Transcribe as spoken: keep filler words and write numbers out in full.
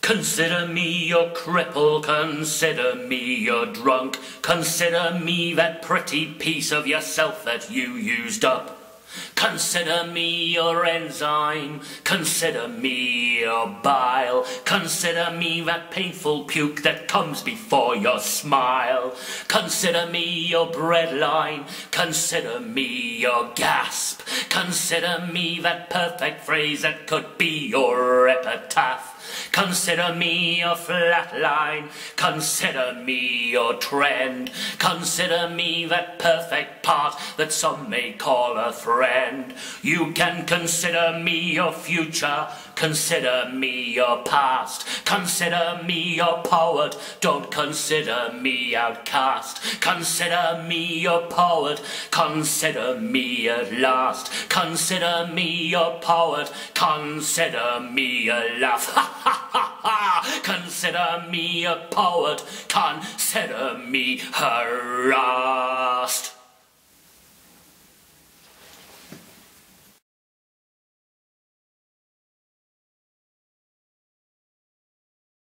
Consider me your cripple, consider me your drunk, consider me that pretty piece of yourself that you used up. Consider me your enzyme, consider me your bile, consider me that painful puke that comes before your smile. Consider me your breadline, consider me your gasp, consider me that perfect phrase that could be your epitaph. Consider me your flat line, consider me your trend, consider me that perfect part that some may call a friend. You can consider me your future, consider me your past, consider me your poet, don't consider me outcast. Consider me your poet, consider me at last, consider me your poet, consider me a laugh. Ha ha ha ha! Consider me a poet, consider me harassed.